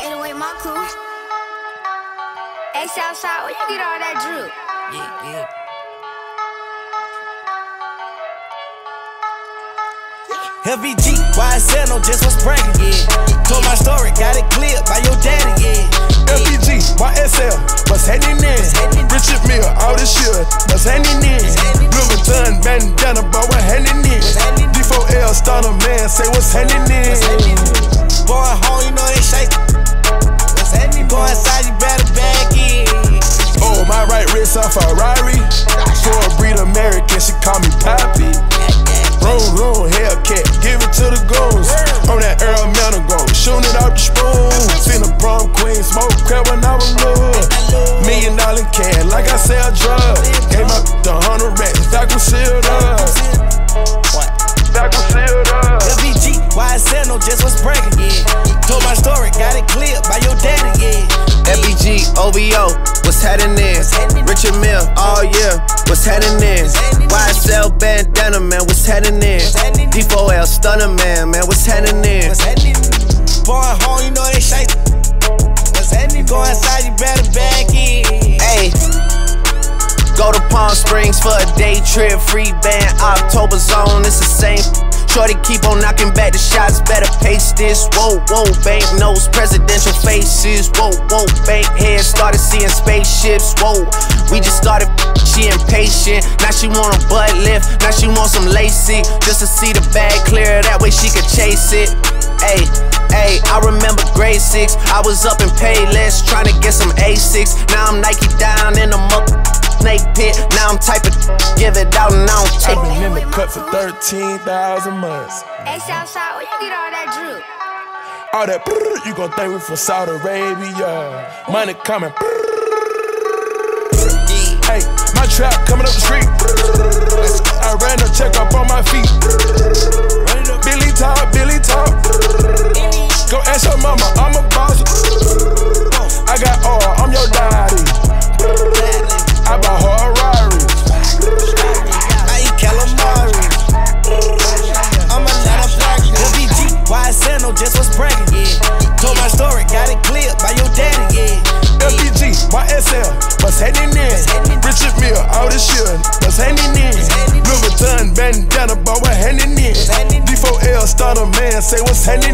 808 my crew. Hey, Southside, where you get all that drip? Yeah. LVG, YSL, no just what's bragging, yeah. Told my story, got it cleared by your daddy, yeah. LVG, YSL, what's happening in? Richard Mill, all this shit, what's happening in? Louis Vuitton, bandana, boy, what's happening in? D4L, starter man, say what's happening in? Going home, you know they shake. What's happening? Go inside, you better back in. Oh, my right wrist a Ferrari. For a breed American, she call me Poppy. Room, Hellcat, give it to the goons. On that Earl Manor gold, shooting it out the spoon. Seen a prom queen, smoke crap when I was little. $1 million can, like I sell drugs. Came up to 100 racks, back was sealed up. Back was sealed up. LVG, YSL, no just what's bragging, yeah. Told my story, got it cleared by your daddy, yeah. FBG, OVO, what's happening? Richard Mill, all year, what's happening? YSL bandana, man, what's happening? D4L stunner, man, what's happening? Going home, you know they shake. What's happening? Go inside, you better back in. Hey, go to Palm Springs for a day trip, free band, October zone, it's the same. Shorty keep on knocking back the shots, better pace this. Whoa, bank notes, presidential faces. Whoa, bank head, started seeing spaceships. Whoa, we just started, she impatient. Now she want a butt lift, now she want some lacy. Just to see the bag clear, that way she could chase it. Ayy, I remember grade 6, I was up in Payless, trying to get some A6. Now I'm Nike down in the snake pit. Now I'm typing, give it out and I don't take it. I've been in the cut for 13,000 months. Hey, Southside, where you get all that drip? All that you gon' think we from Saudi Arabia. Money coming. Hey, my trap coming up the street. I ran a check up on my feet. Billy talk. Go ask your mama, I'm a boss. I got all, I'm your daddy. I bought her a Rari. I eat calamari. I'm a lot of black. LVG, YSL, no just what's bragging, yeah. Told my story, got it cleared by your daddy, yeah. LVG, YSL, what's happening in? Richard Mill, all this shit, what's happening in? Louis Vuitton, bandana, boy, what's happening in? D4L, starter man, say what's happening